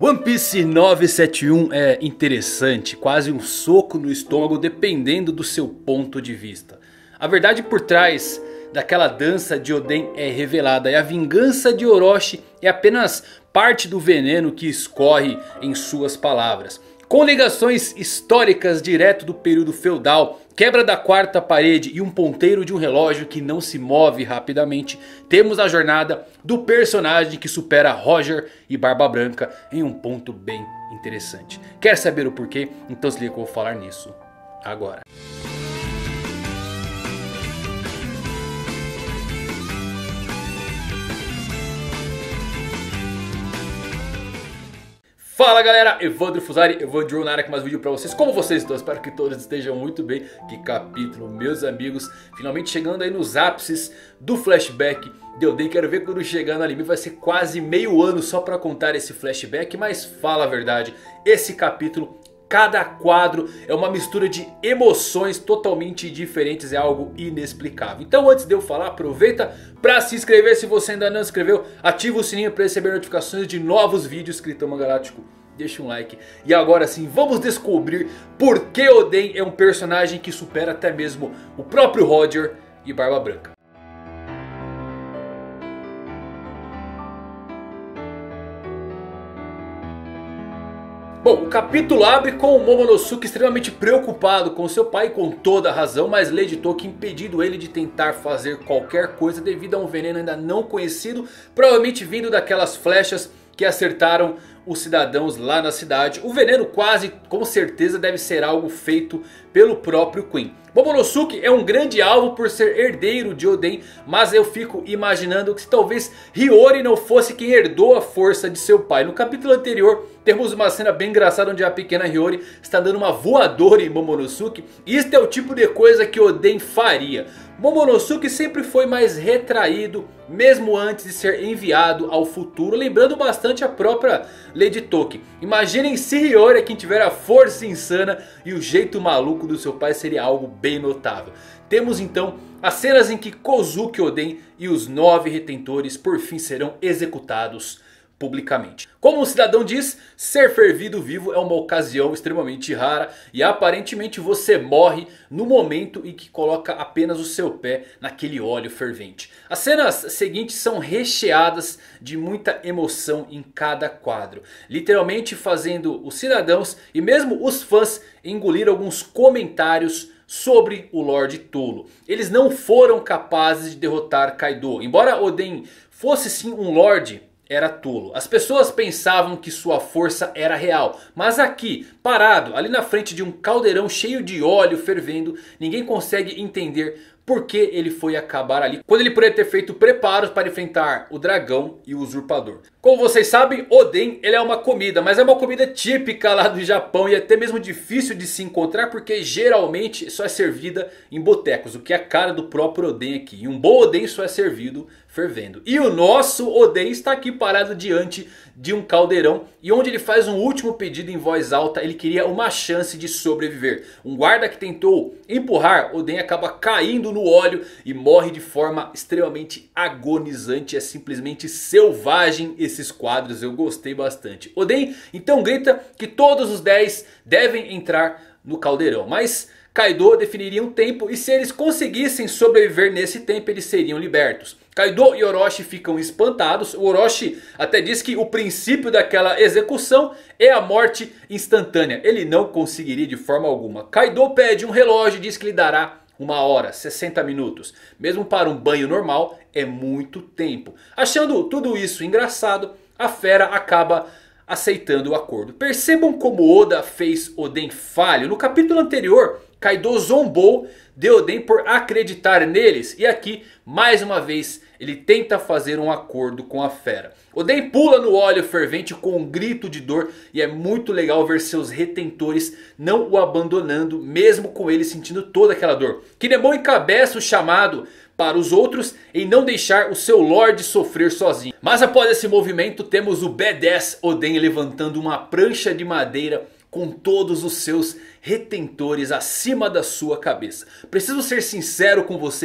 One Piece 971 é interessante, quase um soco no estômago dependendo do seu ponto de vista. A verdade por trás daquela dança de Oden é revelada e a vingança de Orochi é apenas parte do veneno que escorre em suas palavras. Com ligações históricas direto do período feudal, quebra da quarta parede e um ponteiro de um relógio que não se move rapidamente, temos a jornada do personagem que supera Roger e Barba Branca em um ponto bem interessante. Quer saber o porquê? Então se liga que eu vou falar nisso agora. Fala galera, Evandro Fusari, Evandro na área com mais vídeo pra vocês. Como vocês estão? Espero que todos estejam muito bem. Que capítulo, meus amigos. Finalmente chegando aí nos ápices do flashback de Oden. Quero ver quando chegar no anime. Vai ser quase meio ano só pra contar esse flashback. Mas fala a verdade, esse capítulo, cada quadro é uma mistura de emoções totalmente diferentes. É algo inexplicável. Então antes de eu falar, aproveita para se inscrever se você ainda não se inscreveu. Ativa o sininho para receber notificações de novos vídeos. Escritama Galáctico, deixa um like. E agora sim, vamos descobrir por que Oden é um personagem que supera até mesmo o próprio Roger e Barba Branca. Bom, o capítulo abre com o Momonosuke extremamente preocupado com seu pai, com toda a razão. Mas Lady Toki impedindo ele de tentar fazer qualquer coisa devido a um veneno ainda não conhecido. Provavelmente vindo daquelas flechas que acertaram os cidadãos lá na cidade. O veneno quase com certeza deve ser algo feito pelo próprio Queen. Momonosuke é um grande alvo por ser herdeiro de Oden. Mas eu fico imaginando que talvez Hiyori não fosse quem herdou a força de seu pai. No capítulo anterior temos uma cena bem engraçada onde a pequena Hiyori está dando uma voadora em Momonosuke. E este é o tipo de coisa que Oden faria. Momonosuke sempre foi mais retraído, mesmo antes de ser enviado ao futuro. Lembrando bastante a própria Lady Toki. Imaginem se Hiyori é quem tiver a força insana e o jeito maluco do seu pai, seria algo bem notável. Temos então as cenas em que Kozuki Oden e os 9 retentores por fim serão executados publicamente. Como um cidadão diz, ser fervido vivo é uma ocasião extremamente rara. E aparentemente você morre no momento em que coloca apenas o seu pé naquele óleo fervente. As cenas seguintes são recheadas de muita emoção em cada quadro. Literalmente fazendo os cidadãos e mesmo os fãs engolir alguns comentários sobre o Lorde Tolo. Eles não foram capazes de derrotar Kaido. Embora Oden fosse sim um Lorde, era tolo. As pessoas pensavam que sua força era real. Mas aqui, parado, ali na frente de um caldeirão cheio de óleo fervendo, ninguém consegue entender por que ele foi acabar ali, quando ele poderia ter feito preparos para enfrentar o dragão e o usurpador. Como vocês sabem, Oden ele é uma comida, mas é uma comida típica lá do Japão e até mesmo difícil de se encontrar, porque geralmente só é servida em botecos, o que é a cara do próprio Oden aqui. E um bom Oden só é servido fervendo. E o nosso Oden está aqui parado diante de um caldeirão, e onde ele faz um último pedido em voz alta. Ele queria uma chance de sobreviver. Um guarda que tentou empurrar Oden acaba caindo no óleo e morre de forma extremamente agonizante. É simplesmente selvagem esses quadros, eu gostei bastante. Oden então grita que todos os 10 devem entrar no caldeirão, mas Kaido definiria um tempo e se eles conseguissem sobreviver nesse tempo eles seriam libertos. Kaido e Orochi ficam espantados. O Orochi até diz que o princípio daquela execução é a morte instantânea. Ele não conseguiria de forma alguma. Kaido pede um relógio e diz que lhe dará 1 hora, 60 minutos. Mesmo para um banho normal é muito tempo. Achando tudo isso engraçado, a fera acaba aceitando o acordo. Percebam como Oda fez Oden falho. No capítulo anterior, Kaido zombou de Oden por acreditar neles. E aqui, mais uma vez, ele tenta fazer um acordo com a fera. Oden pula no óleo fervente com um grito de dor. E é muito legal ver seus retentores não o abandonando, mesmo com ele sentindo toda aquela dor. Kinemon encabeça o chamado para os outros em não deixar o seu Lorde sofrer sozinho. Mas após esse movimento temos o B10 Oden levantando uma prancha de madeira com todos os seus retentores acima da sua cabeça. Preciso ser sincero com vocês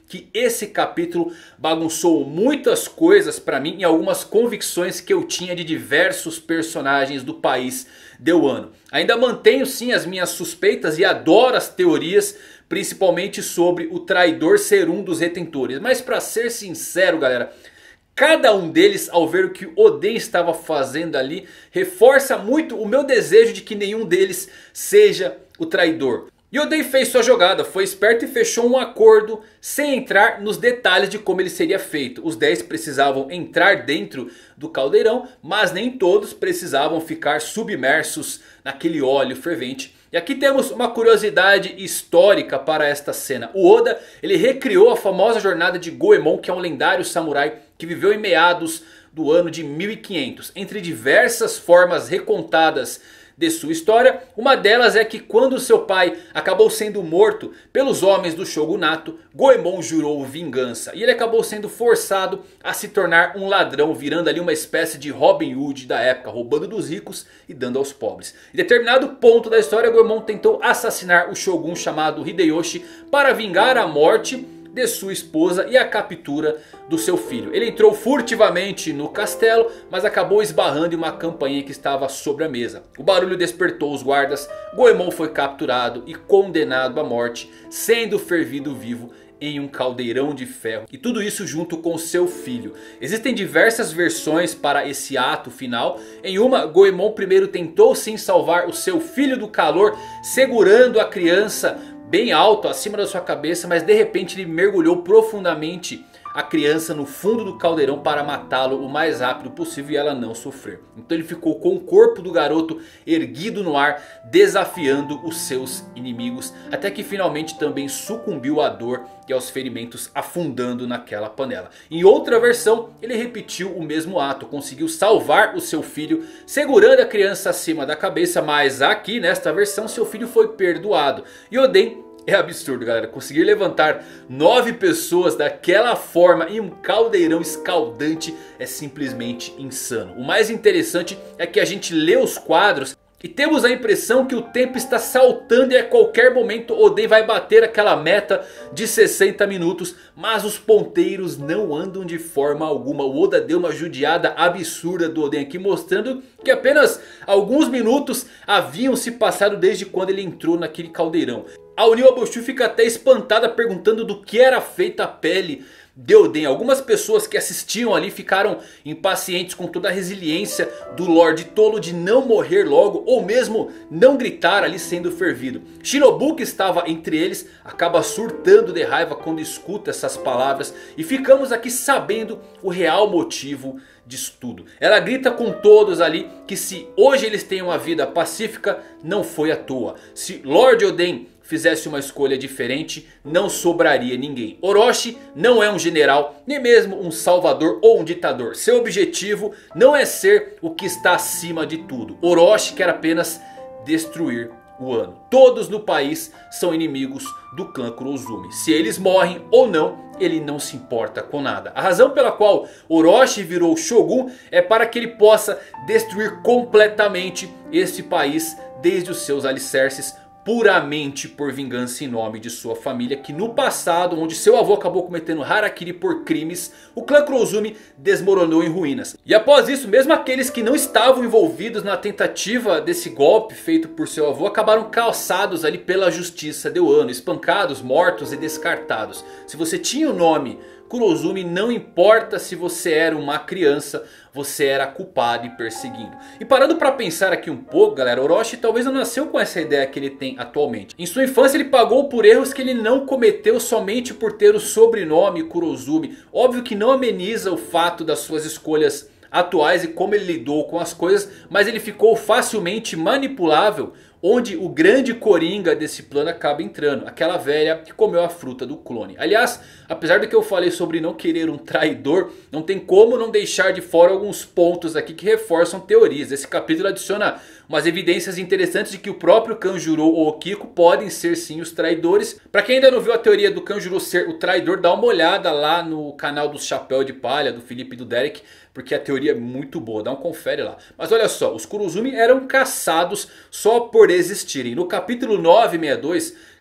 que esse capítulo bagunçou muitas coisas pra mim e algumas convicções que eu tinha de diversos personagens do país de Wano. Ainda mantenho sim as minhas suspeitas e adoro as teorias, principalmente sobre o traidor ser um dos retentores. Mas pra ser sincero, galera, cada um deles, ao ver o que Oden estava fazendo ali, reforça muito o meu desejo de que nenhum deles seja o traidor. E Oden fez sua jogada, foi esperto e fechou um acordo sem entrar nos detalhes de como ele seria feito. Os 10 precisavam entrar dentro do caldeirão, mas nem todos precisavam ficar submersos naquele óleo fervente. E aqui temos uma curiosidade histórica para esta cena. O Oda, ele recriou a famosa jornada de Goemon, que é um lendário samurai que viveu em meados do ano de 1500. Entre diversas formas recontadas de sua história, uma delas é que quando seu pai acabou sendo morto pelos homens do shogunato, Goemon jurou vingança. E ele acabou sendo forçado a se tornar um ladrão, virando ali uma espécie de Robin Hood da época, roubando dos ricos e dando aos pobres. Em determinado ponto da história, Goemon tentou assassinar o shogun chamado Hideyoshi para vingar a morte de sua esposa e a captura do seu filho. Ele entrou furtivamente no castelo, mas acabou esbarrando em uma campainha que estava sobre a mesa. O barulho despertou os guardas, Goemon foi capturado e condenado à morte, sendo fervido vivo em um caldeirão de ferro. E tudo isso junto com seu filho. Existem diversas versões para esse ato final. Em uma, Goemon primeiro tentou sim salvar o seu filho do calor, segurando a criança bem alto acima da sua cabeça, mas de repente ele mergulhou profundamente a criança no fundo do caldeirão para matá-lo o mais rápido possível e ela não sofrer. Então ele ficou com o corpo do garoto erguido no ar, desafiando os seus inimigos, até que finalmente também sucumbiu à dor e aos ferimentos, afundando naquela panela. Em outra versão, ele repetiu o mesmo ato, conseguiu salvar o seu filho segurando a criança acima da cabeça, mas aqui nesta versão seu filho foi perdoado. E Oden, é absurdo, galera, conseguir levantar 9 pessoas daquela forma em um caldeirão escaldante é simplesmente insano. O mais interessante é que a gente lê os quadros e temos a impressão que o tempo está saltando e a qualquer momento Oden vai bater aquela meta de 60 minutos. Mas os ponteiros não andam de forma alguma. O Oda deu uma judiada absurda do Oden aqui, mostrando que apenas alguns minutos haviam se passado desde quando ele entrou naquele caldeirão. A Oniwa Boshu fica até espantada, perguntando do que era feita a pele de Oden. Algumas pessoas que assistiam ali ficaram impacientes com toda a resiliência do Lorde Tolo de não morrer logo, ou mesmo não gritar ali sendo fervido. Shinobu, que estava entre eles, acaba surtando de raiva quando escuta essas palavras. E ficamos aqui sabendo o real motivo disso tudo. Ela grita com todos ali que se hoje eles têm uma vida pacífica, não foi à toa. Se Lord Oden fizesse uma escolha diferente, não sobraria ninguém. Orochi não é um general, nem mesmo um salvador ou um ditador. Seu objetivo não é ser o que está acima de tudo. Orochi quer apenas destruir Wano. Todos no país são inimigos do clã Kurozumi. Se eles morrem ou não, ele não se importa com nada. A razão pela qual Orochi virou Shogun é para que ele possa destruir completamente este país desde os seus alicerces, puramente por vingança em nome de sua família, que no passado, onde seu avô acabou cometendo harakiri por crimes, o clã Kurozumi desmoronou em ruínas. E após isso, mesmo aqueles que não estavam envolvidos na tentativa desse golpe feito por seu avô, acabaram calçados ali pela justiça de Wano, espancados, mortos e descartados. Se você tinha o nome Kurozumi, não importa se você era uma criança, você era culpado e perseguido. E parando para pensar aqui um pouco, galera, Orochi talvez não nasceu com essa ideia que ele tem atualmente. Em sua infância ele pagou por erros que ele não cometeu somente por ter o sobrenome Kurozumi. Óbvio que não ameniza o fato das suas escolhas atuais e como ele lidou com as coisas, mas ele ficou facilmente manipulável, onde o grande coringa desse plano acaba entrando, aquela velha que comeu a fruta do clone. Aliás, apesar do que eu falei sobre não querer um traidor, não tem como não deixar de fora alguns pontos aqui que reforçam teorias. Esse capítulo adiciona umas evidências interessantes de que o próprio Kanjuro ou Okiko podem ser sim os traidores. Pra quem ainda não viu a teoria do Kanjuro ser o traidor, dá uma olhada lá no canal do Chapéu de Palha, do Felipe e do Derek, porque a teoria é muito boa, dá um confere lá. Mas olha só, os Kurozumi eram caçados só por existirem. No capítulo 962,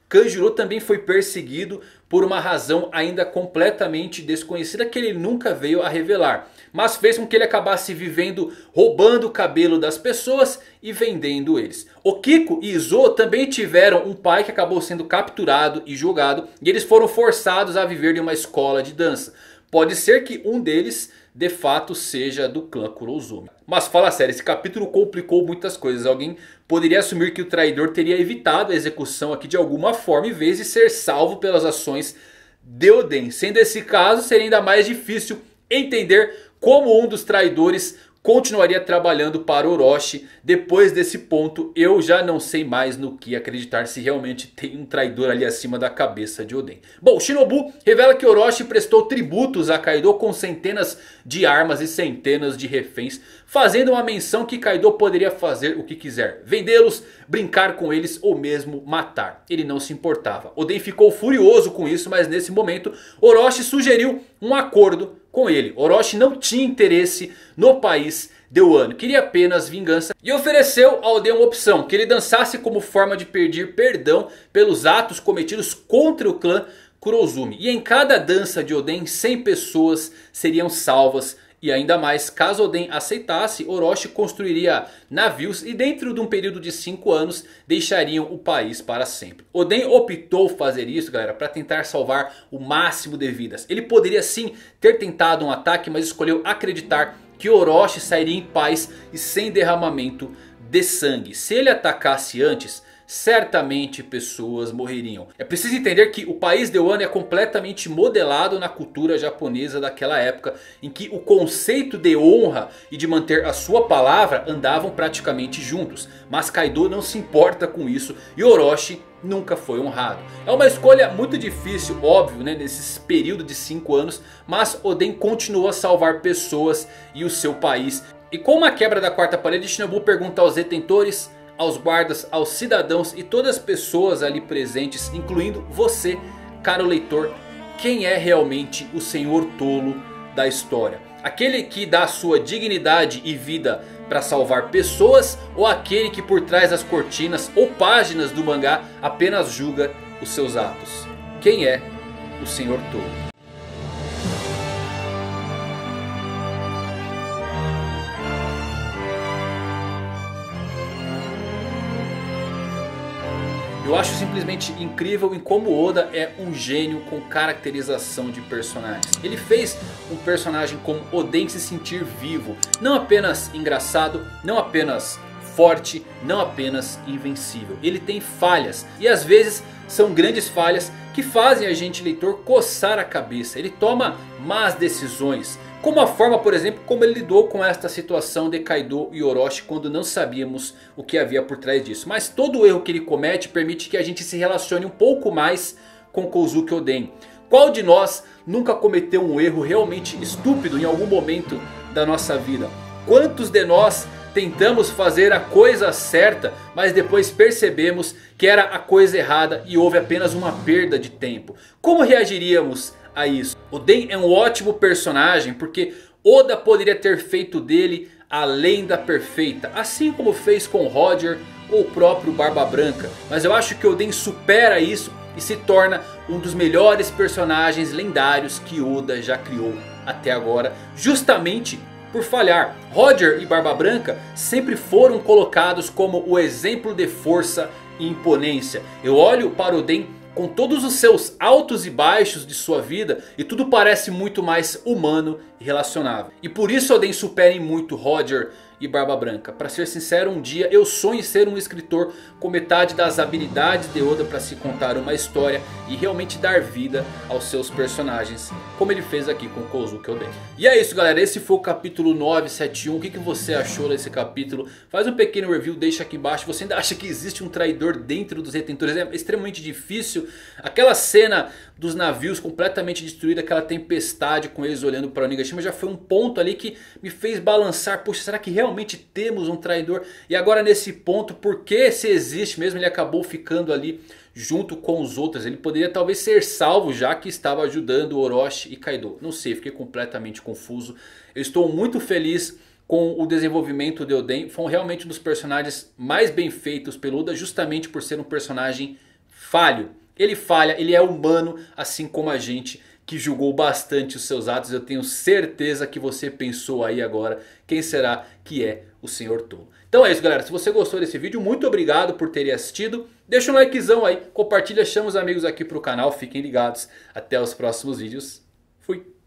Kanjuro também foi perseguido por uma razão ainda completamente desconhecida que ele nunca veio a revelar. Mas fez com que ele acabasse vivendo roubando o cabelo das pessoas e vendendo eles. Okiko e Izo também tiveram um pai que acabou sendo capturado e julgado. E eles foram forçados a viver em uma escola de dança. Pode ser que um deles de fato seja do clã Kurozumi. Mas fala sério, esse capítulo complicou muitas coisas. Alguém poderia assumir que o traidor teria evitado a execução aqui de alguma forma, em vez de ser salvo pelas ações de Oden. Sendo esse caso, seria ainda mais difícil entender como um dos traidores continuaria trabalhando para Orochi. Depois desse ponto eu já não sei mais no que acreditar, se realmente tem um traidor ali acima da cabeça de Oden. Bom, Shinobu revela que Orochi prestou tributos a Kaido com centenas de armas e centenas de reféns, fazendo uma menção que Kaido poderia fazer o que quiser: vendê-los, brincar com eles ou mesmo matar. Ele não se importava. Oden ficou furioso com isso, mas nesse momento Orochi sugeriu um acordo com ele. Orochi não tinha interesse no país de Wano, queria apenas vingança e ofereceu a Oden uma opção: que ele dançasse como forma de pedir perdão pelos atos cometidos contra o clã Kurozumi. E em cada dança de Oden 100 pessoas seriam salvas. E ainda mais, caso Oden aceitasse, Orochi construiria navios e dentro de um período de 5 anos deixariam o país para sempre. Oden optou fazer isso, galera, para tentar salvar o máximo de vidas. Ele poderia sim ter tentado um ataque, mas escolheu acreditar que Orochi sairia em paz e sem derramamento de sangue. Se ele atacasse antes, certamente pessoas morreriam. É preciso entender que o país de Wano é completamente modelado na cultura japonesa daquela época, em que o conceito de honra e de manter a sua palavra andavam praticamente juntos. Mas Kaido não se importa com isso e Orochi nunca foi honrado. É uma escolha muito difícil, óbvio, né, nesse período de 5 anos. Mas Oden continuou a salvar pessoas e o seu país. E com uma quebra da quarta parede, Shinobu pergunta aos detentores, aos guardas, aos cidadãos e todas as pessoas ali presentes, incluindo você, caro leitor, quem é realmente o senhor tolo da história? Aquele que dá sua dignidade e vida para salvar pessoas, ou aquele que por trás das cortinas ou páginas do mangá apenas julga os seus atos? Quem é o senhor tolo? Eu acho simplesmente incrível em como Oda é um gênio com caracterização de personagens. Ele fez um personagem como Oden se sentir vivo. Não apenas engraçado, não apenas forte, não apenas invencível. Ele tem falhas e às vezes são grandes falhas que fazem a gente, leitor, coçar a cabeça. Ele toma más decisões. Como a forma, por exemplo, como ele lidou com esta situação de Kaido e Orochi quando não sabíamos o que havia por trás disso. Mas todo o erro que ele comete permite que a gente se relacione um pouco mais com Kozuki Oden. Qual de nós nunca cometeu um erro realmente estúpido em algum momento da nossa vida? Quantos de nós tentamos fazer a coisa certa, mas depois percebemos que era a coisa errada e houve apenas uma perda de tempo? Como reagiríamos a isso? Oden é um ótimo personagem porque Oda poderia ter feito dele a lenda perfeita, assim como fez com Roger ou o próprio Barba Branca. Mas eu acho que Oden supera isso e se torna um dos melhores personagens lendários que Oda já criou até agora, justamente por falhar. Roger e Barba Branca sempre foram colocados como o exemplo de força e imponência. Eu olho para Oden com todos os seus altos e baixos de sua vida e tudo parece muito mais humano e relacionável. E por isso Oden supera em muito Roger e Barba Branca. Para ser sincero, um dia eu sonho em ser um escritor com metade das habilidades de Oda para se contar uma história e realmente dar vida aos seus personagens, como ele fez aqui com Kozuki Oden. E é isso, galera, esse foi o capítulo 971. O que você achou desse capítulo? Faz um pequeno review, deixa aqui embaixo. Você ainda acha que existe um traidor dentro dos retentores? É extremamente difícil. Aquela cena dos navios completamente destruída, aquela tempestade com eles olhando para o Onigashima, já foi um ponto ali que me fez balançar. Poxa, será que realmente temos um traidor? E agora nesse ponto, por que, se existe mesmo, ele acabou ficando ali junto com os outros? Ele poderia talvez ser salvo, já que estava ajudando Orochi e Kaido. Não sei, fiquei completamente confuso. Eu estou muito feliz com o desenvolvimento de Oden. Foi realmente um dos personagens mais bem feitos pelo Oda, justamente por ser um personagem falho. Ele falha, ele é humano, assim como a gente que julgou bastante os seus atos. Eu tenho certeza que você pensou aí agora, quem será que é o Senhor Tolo? Então é isso, galera, se você gostou desse vídeo, muito obrigado por terem assistido. Deixa um likezão aí, compartilha, chama os amigos aqui pro canal, fiquem ligados. Até os próximos vídeos, fui!